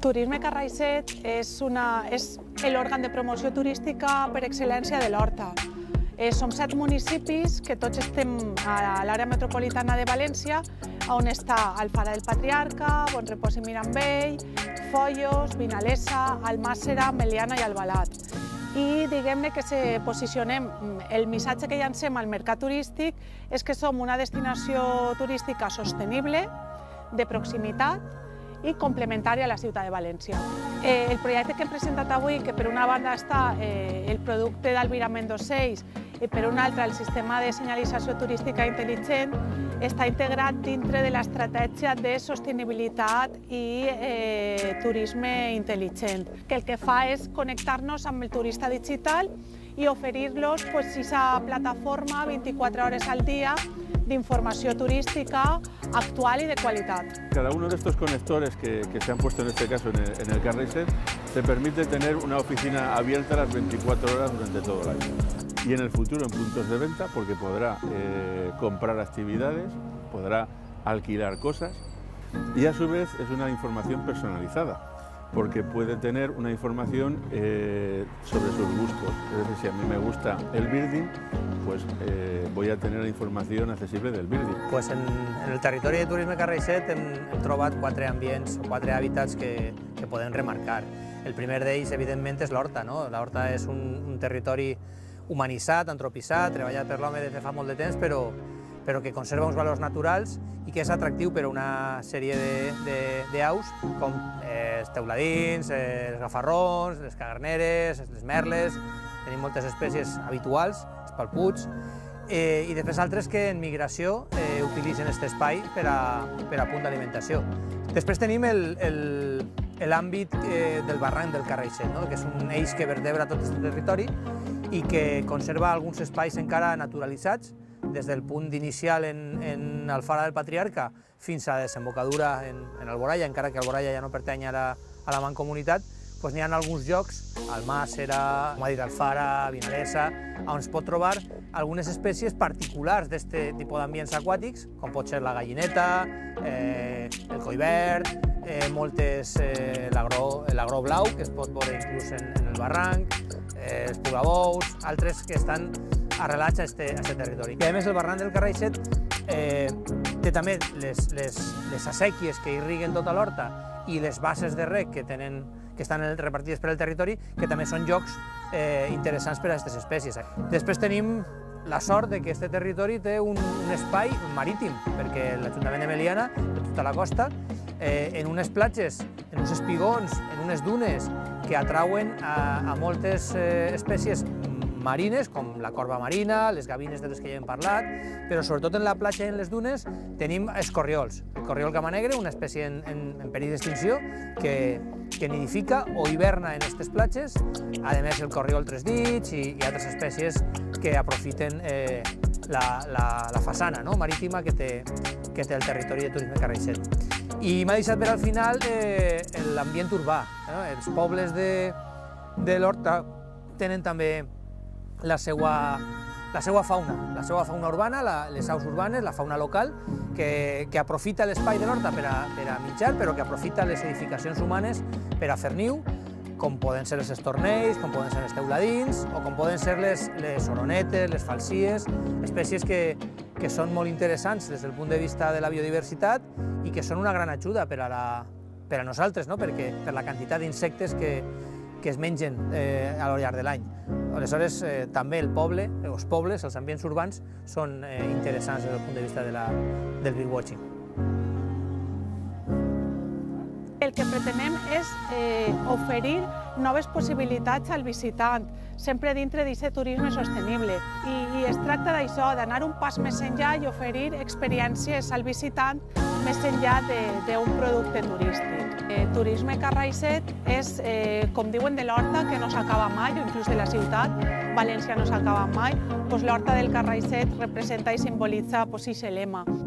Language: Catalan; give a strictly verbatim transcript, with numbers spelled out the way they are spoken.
Turisme Carraixet és, una, és l'òrgan de promoció turística per excel·lència de l'Horta. Eh, som set municipis que tots estem a l'àrea metropolitana de València, on està Alfara del Patriarca, Bonrepòs i Mirambell, Foios, Vinalesa, Almàssera, Meliana i Albalat. I diguem-ne que se posicionem, el missatge que llancem al mercat turístic és que som una destinació turística sostenible, de proximitat i complementària a la ciutat de València. Eh, el projecte que hem presentat avui, que per una banda està eh, el producte d'albirament d'ocells i per una altra el sistema de senyalització turística intel·ligent, està integrat dintre de l'estratègia de sostenibilitat i eh, turisme intel·ligent, que el que fa és connectar-nos amb el turista digital i oferir-los pues, aquesta plataforma vint-i-quatre hores al dia d'informació turística actual y de calidad. Cada uno de estos conectores que, que se han puesto en este caso en el, en el Carraixet te permite tener una oficina abierta las veinticuatro horas durante todo el año. Y en el futuro en puntos de venta, porque podrá eh, comprar actividades, podrá alquilar cosas y a su vez es una información personalizada, porque puede tener una información eh, sobre sus gustos. Es decir, si a mí me gusta el birding, pues eh, voy a tener la información accesible del birding. Pues en, en el territori de Turisme Carraixet hem, hem trobat quatre ambients o quatre hàbitats que, que podem remarcar. El primer d'ells, evidentment, és l'Horta. No? L'Horta és un, un territori humanitzat, antropitzat, treballat per l'home des de fa molt de temps, però, però que conserva uns valors naturals i que és atractiu per a una sèrie d'aus com eh, els teuladins, eh, els gafarrons, les cagarneres, les merles, tenim moltes espècies habituals, els palputs, eh, i després altres que en migració eh, utilitzen aquest espai per a, per a punt d'alimentació. Després tenim l'àmbit eh, del barranc del Carraixet, no? Que és un eix que vertebra tot aquest territori i que conserva alguns espais encara naturalitzats, des del punt inicial en, en Alfara del Patriarca fins a la desembocadura en, en Alboraya, encara que Alboraya ja no pertany a la, a la mancomunitat, doncs n'hi ha alguns llocs, Almàssera, com ha dit Alfara, Vinalesa, on es pot trobar algunes espècies particulars d'aquest tipus d'ambients aquàtics, com pot ser la gallineta, eh, el collverd, eh, moltes, eh, l'agró blau, que es pot veure inclús en, en el barranc, eh, els pugabous, altres que estan arrelats a aquest territori. I a més el barranc del Carraixet eh, té també les, les, les assèquies que irriguen tota l'horta i les bases de rec que, tenen, que estan repartides per el territori, que també són llocs eh, interessants per a aquestes espècies. Després tenim la sort de que aquest territori té un, un espai marítim, perquè l'Ajuntament de Meliana, de tota la costa, eh, en unes platges, en uns espigons, en unes dunes que atrauen a, a moltes eh, espècies marines, com la corba marina, les gavines de les que ja hem parlat, però sobretot en la platja i en les dunes tenim els corriols. El corriol camanegre, una espècie en, en, en perill d'extinció, que, que nidifica o hiverna en aquestes platges, a més el corriol tres dits i, i altres espècies que aprofiten eh, la, la, la façana no? marítima que té, que té el territori de Turisme Carraixet. I m'ha deixat per al final eh, l'ambient urbà. Eh? Els pobles de, de l'Horta tenen també la seva, la seva fauna, la seva fauna urbana, la, les aus urbanes, la fauna local, que, que aprofita l'espai de l'Horta per a, per a mitjar, però que aprofita les edificacions humanes per a fer niu, com poden ser els estornells, com poden ser els teuladins, o com poden ser les, les oronetes, les falsies, espècies que, que són molt interessants des del punt de vista de la biodiversitat i que són una gran ajuda per a, la, per a nosaltres, no? Perquè, per la quantitat d'insectes que, que es mengen eh, a lo llarg de l'any. Aleshores, eh, també el poble, els pobles, els ambients urbans, són eh, interessants des del punt de vista de la, del birdwatching. El que pretenem és eh, oferir noves possibilitats al visitant, sempre dintre d'aquest turisme sostenible. I, i es tracta d'això, d'anar un pas més enllà i oferir experiències al visitant més enllà d'un producte turístic. Eh, Turisme Carraixet és, eh, com diuen de l'Horta, que no s'acaba mai, o inclús de la ciutat, València no s'acaba mai, doncs l'Horta del Carraixet representa i simbolitza aquest lema.